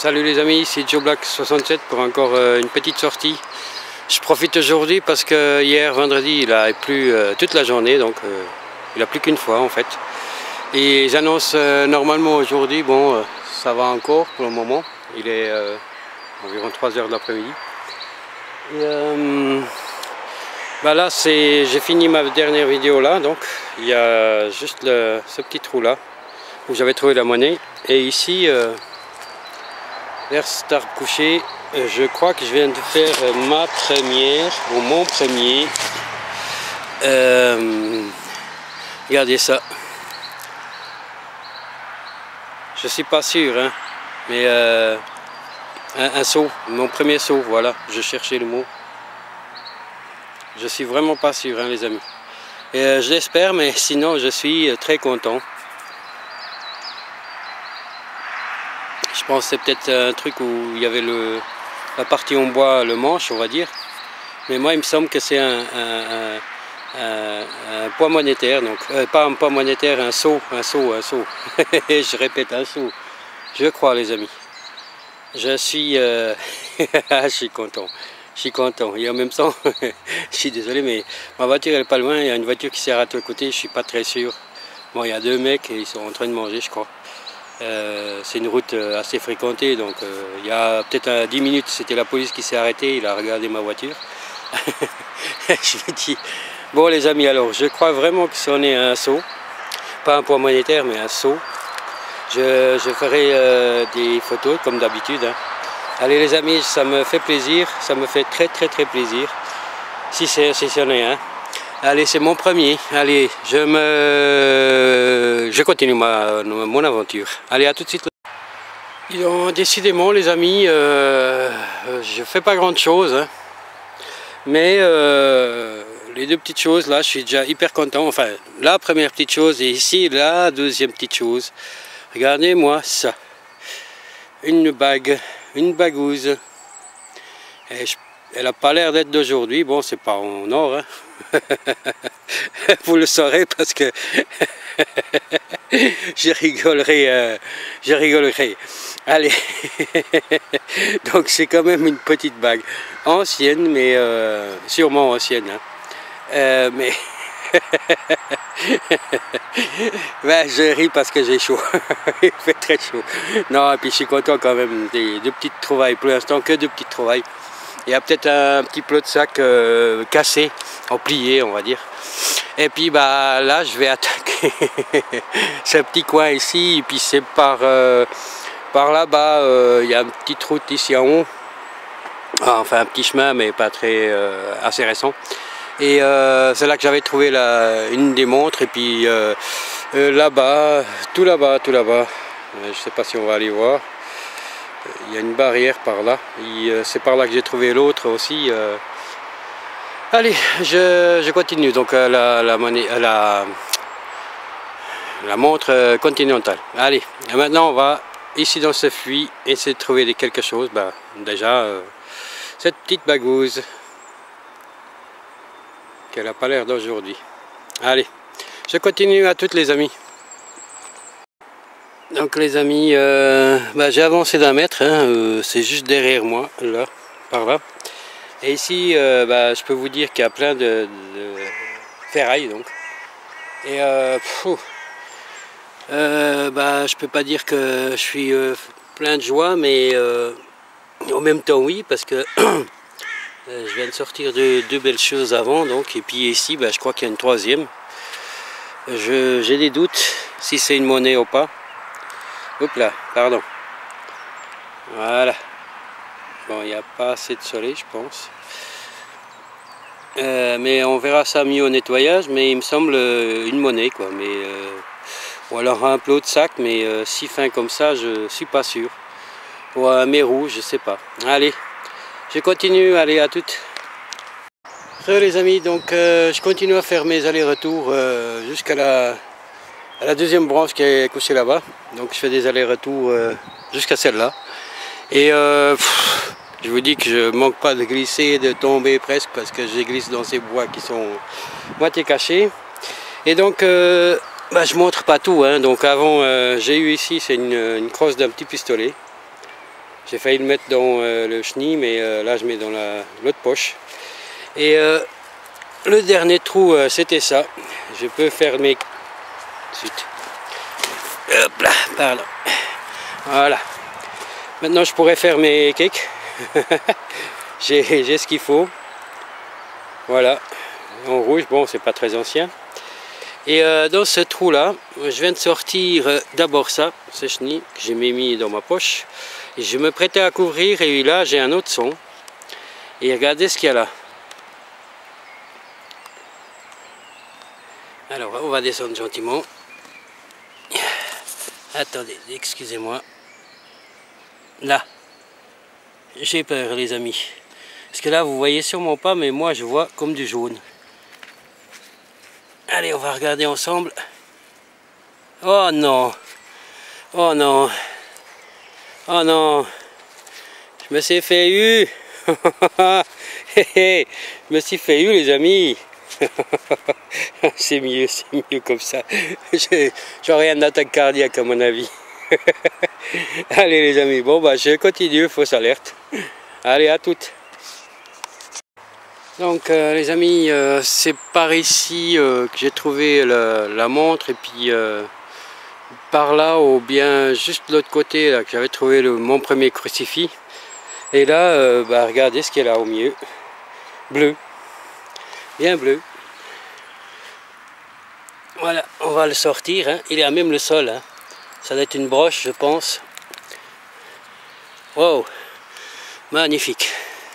Salut les amis, ici Joe Black 67 pour encore une petite sortie. Je profite aujourd'hui parce que hier vendredi il a plu toute la journée, donc il a plu qu'une fois en fait. Et j'annonce normalement aujourd'hui, bon ça va encore pour le moment, il est environ 3 h de l'après-midi. Bah là j'ai fini ma dernière vidéo là, donc il y a juste ce petit trou là où j'avais trouvé la monnaie. Et ici vers cet arbre couché, je crois que je viens de faire ma première ou mon premier. Regardez ça. Je suis pas sûr, hein, mais un saut, mon premier saut, voilà, je cherchais le mot. Je suis vraiment pas sûr, hein, les amis. Et je l'espère, mais sinon je suis très content. Je pense que c'est peut-être un truc où il y avait la partie en bois, le manche, on va dire. Mais moi, il me semble que c'est un poids monétaire, donc pas un poids monétaire, un seau. Je répète, un seau. Je crois, les amis. Je suis, je suis content. Je suis content. Et en même temps, je suis désolé, mais ma voiture elle est pas loin. Il y a une voiture qui s'est arrêtée à côté. Je suis pas très sûr. Bon, il y a deux mecs et ils sont en train de manger, je crois. C'est une route assez fréquentée, donc il y a peut-être 10 minutes, c'était la police qui s'est arrêtée, il a regardé ma voiture. Je lui ai dit, bon les amis, alors je crois vraiment que c'en est un saut, pas un poids monétaire, mais un saut. Je ferai des photos comme d'habitude, hein. Allez les amis, ça me fait plaisir, ça me fait très plaisir, si c'en est un. Allez, c'est mon premier. Allez, je continue mon aventure. Allez, à tout de suite. Décidément, les amis, je fais pas grand chose, hein. Mais les deux petites choses, là, je suis déjà hyper content. Enfin, la première petite chose et ici, la deuxième petite chose. Regardez-moi ça. Une bague, une bagouze. Elle n'a pas l'air d'être d'aujourd'hui. Bon, c'est pas en or, hein. Vous le saurez parce que je rigolerai. Allez, donc c'est quand même une petite bague ancienne, mais sûrement ancienne, hein. Mais ben, je ris parce que j'ai chaud. Il fait très chaud. Non, et puis je suis content quand même des deux petites trouvailles. Pour l'instant, que deux petites trouvailles. Il y a peut-être un petit plot de sac cassé, en plié on va dire. Et puis bah là je vais attaquer ce petit coin ici, et puis c'est par là-bas, il y a une petite route ici en haut. Enfin un petit chemin mais pas très assez récent. Et c'est là que j'avais trouvé une des montres, et puis là-bas, tout là-bas, je sais pas si on va aller voir. Il y a une barrière par là, c'est par là que j'ai trouvé l'autre aussi. Allez, je continue, donc la montre continentale. Allez, et maintenant on va ici dans ce puits essayer de trouver quelque chose. Bah, déjà, cette petite bagouze, qu'elle n'a pas l'air d'aujourd'hui. Allez, je continue, à toutes les amis. Donc les amis, bah, j'ai avancé d'1 mètre, hein, c'est juste derrière moi, là, par là. Et ici, bah, je peux vous dire qu'il y a plein de ferraille, donc. Et bah, je peux pas dire que je suis plein de joie, mais en même temps oui, parce que je viens de sortir de deux belles choses avant, donc. Et puis ici, bah, je crois qu'il y a une troisième. J'ai des doutes si c'est une monnaie ou pas. Hop là, pardon. Voilà. Bon, il n'y a pas assez de soleil, je pense. Mais on verra ça mieux au nettoyage, mais il me semble une monnaie, quoi. Mais, ou alors un plot de sac, mais si fin comme ça, je suis pas sûr. Ou un mérou, je sais pas. Allez, je continue, allez, à toutes. Les amis, donc je continue à faire mes allers-retours jusqu'à la deuxième branche qui est couchée là-bas. Donc je fais des allers-retours jusqu'à celle-là. Et je vous dis que je manque pas de glisser, de tomber presque, parce que je glisse dans ces bois qui sont moitié cachés. Et donc bah, je montre pas tout, hein. Donc avant j'ai eu ici, c'est une crosse d'un petit pistolet. J'ai failli le mettre dans le chenille, mais là je mets dans l'autre poche. Et le dernier trou, c'était ça. Je peux fermer. Ensuite. Hop là, pardon. Voilà. Maintenant je pourrais faire mes cakes. J'ai ce qu'il faut. Voilà. En rouge, bon, c'est pas très ancien. Et dans ce trou là, je viens de sortir d'abord ça, ce chenille que j'ai mis dans ma poche. Et je me prêtais à couvrir et là j'ai un autre son. Et regardez ce qu'il y a là. Alors on va descendre gentiment. Attendez, excusez-moi. Là, j'ai peur les amis. Parce que là vous voyez sûrement pas, mais moi je vois comme du jaune. Allez, on va regarder ensemble. Oh non! Oh non! Oh non! Je me suis fait eu! Je me suis fait eu les amis! C'est mieux comme ça. J'aurai une attaque cardiaque à mon avis. Allez les amis, bon bah je continue, fausse alerte. Allez, à toutes! Donc les amis, c'est par ici que j'ai trouvé la montre, et puis par là, ou bien juste de l'autre côté, là, que j'avais trouvé mon premier crucifix. Et là, bah, regardez ce qu'il y a là au milieu. Bleu. Bien bleu. Voilà, on va le sortir. Hein. Il est à même le sol. Hein. Ça doit être une broche, je pense. Wow. Magnifique.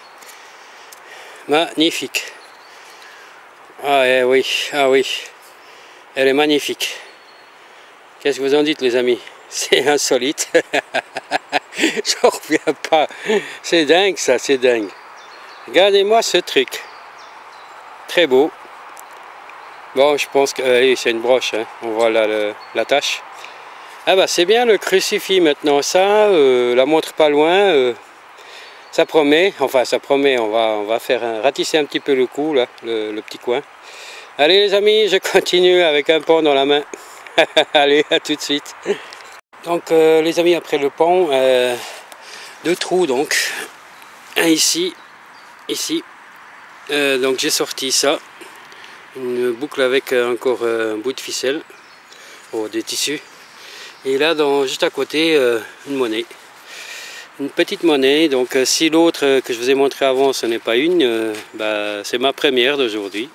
Magnifique. Ah oui, ah oui. Elle est magnifique. Qu'est-ce que vous en dites les amis? C'est insolite. J'en reviens pas. C'est dingue ça, c'est dingue. Regardez-moi ce truc. Très beau. Bon, je pense que c'est une broche. Hein. On voit là la tache. Ah bah c'est bien le crucifix maintenant. Ça, la montre pas loin. Ça promet. Enfin ça promet. On va faire ratisser un petit peu le cou là, le petit coin. Allez les amis, je continue avec un pan dans la main. Allez, à tout de suite. Donc les amis, après le pont, deux trous donc. Un ici, ici. Donc j'ai sorti ça. Une boucle avec encore un bout de ficelle. Oh, des tissus. Et là, juste à côté, une monnaie. Une petite monnaie. Donc si l'autre que je vous ai montré avant, ce n'est pas une, bah, c'est ma première d'aujourd'hui.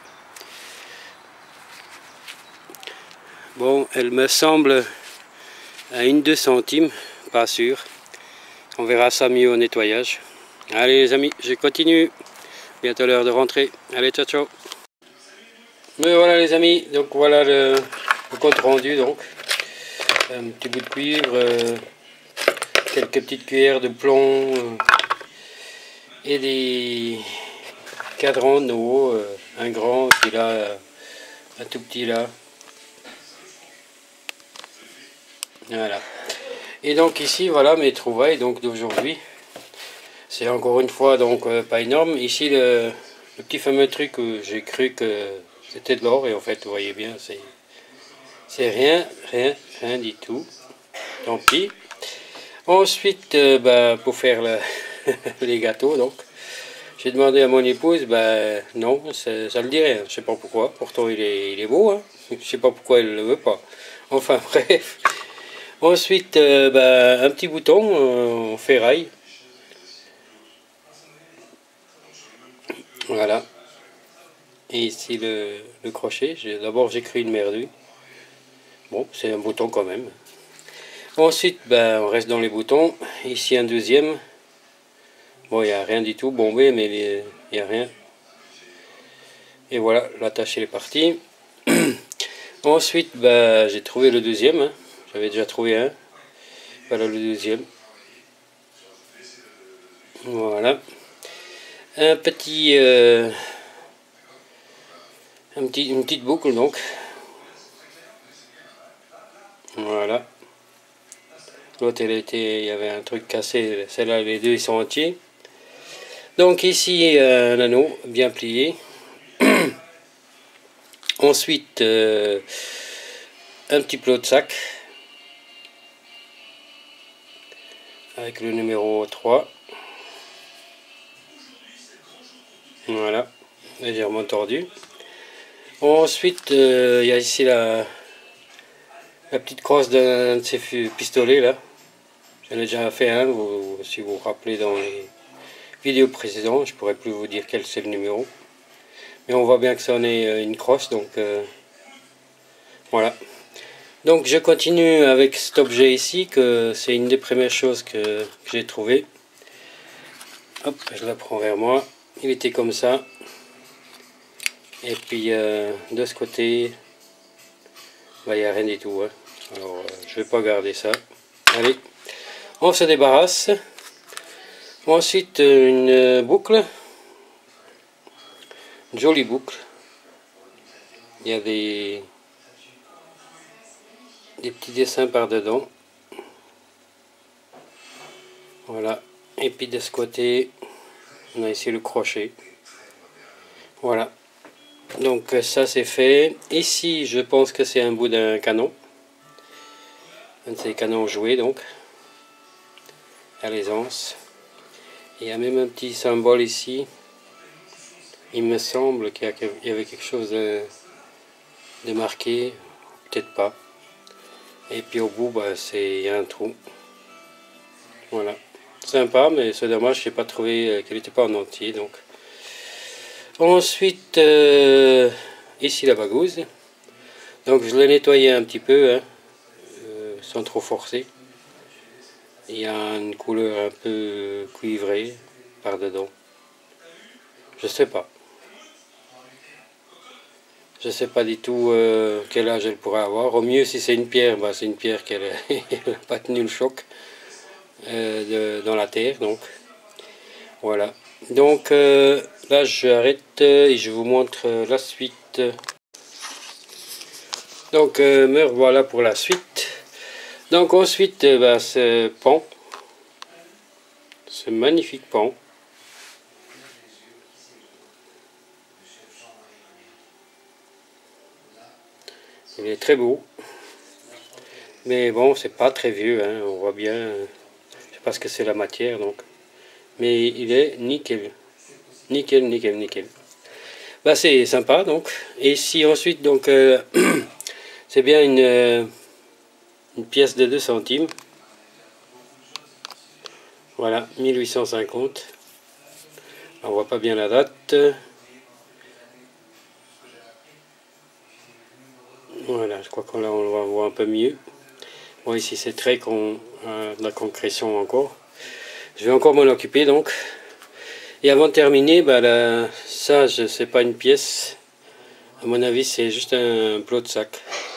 Bon, elle me semble à 1-2 centimes, pas sûr. On verra ça mieux au nettoyage. Allez les amis, je continue. Bientôt l'heure de rentrer. Allez, ciao ciao. Mais voilà les amis, donc voilà le compte rendu donc. Un petit bout de cuivre, quelques petites cuillères de plomb et des cadrans de haut, un grand, puis là un tout petit là. Voilà. Et donc ici voilà mes trouvailles donc d'aujourd'hui. C'est encore une fois donc pas énorme. Ici le petit fameux truc où j'ai cru que c'était de l'or et en fait vous voyez bien c'est rien du tout. Tant pis. Ensuite bah, pour faire les gâteaux donc j'ai demandé à mon épouse, bah non ça le dit rien. Je sais pas pourquoi. Pourtant il est beau. Hein. Je sais pas pourquoi elle le veut pas. Enfin bref. Ensuite, bah, un petit bouton en ferraille. Voilà. Et ici le crochet. D'abord j'ai cru une merdue. Bon, c'est un bouton quand même. Ensuite, bah, on reste dans les boutons. Ici un deuxième. Bon, il n'y a rien du tout bombé, mais il n'y a rien. Et voilà, la tâche elle est partie. Ensuite, bah, j'ai trouvé le deuxième. Hein. J'avais déjà trouvé un. Voilà le deuxième. Voilà. Une petite boucle donc. Voilà. L'autre il y avait un truc cassé. Celle-là, les deux ils sont entiers. Donc ici un anneau bien plié. Ensuite un petit plot de sac. avec le numéro 3. Voilà, légèrement tordu. Ensuite, il y a ici la petite crosse d'un de ces pistolets là. J'en ai déjà fait un, si vous vous rappelez dans les vidéos précédentes, je pourrais plus vous dire quel c'est le numéro. Mais on voit bien que ça en est une crosse, donc voilà. Donc je continue avec cet objet ici, que c'est une des premières choses que j'ai trouvé. Hop, je la prends vers moi. Il était comme ça. Et puis de ce côté, bah, il n'y a rien du tout. Hein. Alors je vais pas garder ça. Allez, on se débarrasse. Ensuite une boucle. Une jolie boucle. Il y a des petits dessins par dedans. Voilà. Et puis de ce côté, on a ici le crochet. Voilà. Donc ça c'est fait. Ici je pense que c'est un bout d'un canon. Un de ces canons joués donc. À l'aisance. Il y a même un petit symbole ici. Il me semble qu'il y avait quelque chose de marqué. Peut-être pas. Et puis au bout bah, il y a un trou. Voilà. Sympa, mais c'est dommage, je n'ai pas trouvé qu'elle n'était pas en entier. Donc. Ensuite, ici la bagouze. Donc je l'ai nettoyé un petit peu, hein, sans trop forcer. Il y a une couleur un peu cuivrée par dedans. Je sais pas. Je sais pas du tout quel âge elle pourrait avoir. Au mieux, si c'est une pierre, bah, c'est une pierre qu'elle n'a pas tenu le choc dans la terre. Donc voilà. Donc là, j'arrête et je vous montre la suite. Donc me voilà pour la suite. Donc ensuite, bah, ce pan, ce magnifique pan. Il est très beau. Mais bon, c'est pas très vieux, hein, on voit bien. Je sais pas ce que c'est la matière donc. Mais il est nickel. Nickel, nickel, nickel. Bah c'est sympa donc. Et ici ensuite donc c'est bien une pièce de 2 centimes. Voilà, 1850. On voit pas bien la date. Voilà, je crois qu'on on va voir un peu mieux. Bon, ici c'est très de la concrétion encore. Je vais encore m'en occuper donc. Et avant de terminer, bah, ça, c'est pas une pièce. À mon avis, c'est juste un plot de sac.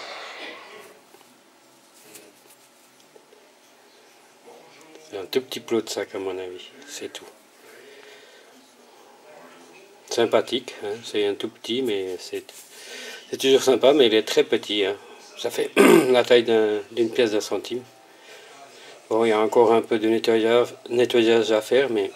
C'est un tout petit plot de sac à mon avis, c'est tout. Sympathique, hein, c'est un tout petit, mais c'est toujours sympa, mais il est très petit. Hein. Ça fait la taille d'une pièce d'un centime. Bon, il y a encore un peu de nettoyage à faire, mais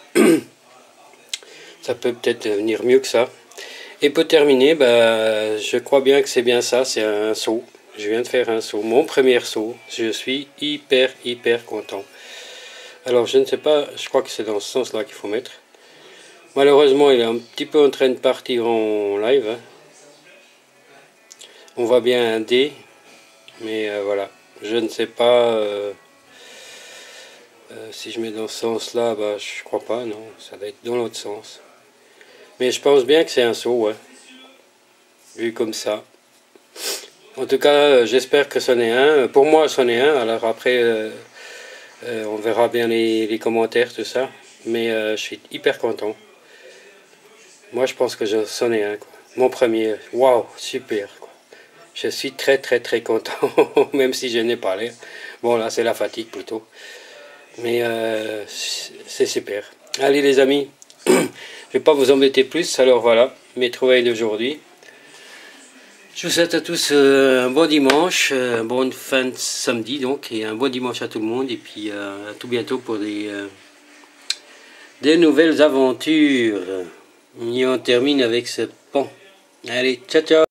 ça peut peut-être venir mieux que ça. Et pour terminer, bah, je crois bien que c'est bien ça, c'est un seau. Je viens de faire un seau, mon premier seau. Je suis hyper content. Alors je ne sais pas, je crois que c'est dans ce sens-là qu'il faut mettre. Malheureusement, il est un petit peu en train de partir en live. Hein. On voit bien un D, mais voilà. Je ne sais pas si je mets dans ce sens-là, bah, je crois pas, non. Ça doit être dans l'autre sens. Mais je pense bien que c'est un seau, ouais. Vu comme ça. En tout cas, j'espère que c'en est un. Pour moi, c'en est un. Alors après, on verra bien les commentaires, tout ça. Mais je suis hyper content. Moi, je pense que c'en est un. Quoi. Mon premier. Waouh, super. Quoi. Je suis très content. Même si je n'ai pas l'air. Bon, là, c'est la fatigue plutôt. Mais c'est super. Allez, les amis. Je ne vais pas vous embêter plus. Alors voilà, mes trouvailles d'aujourd'hui. Je vous souhaite à tous un bon dimanche, une bonne fin de samedi donc, et un bon dimanche à tout le monde, et puis à tout bientôt pour des nouvelles aventures. Et on termine avec ce pan. Allez, ciao ciao.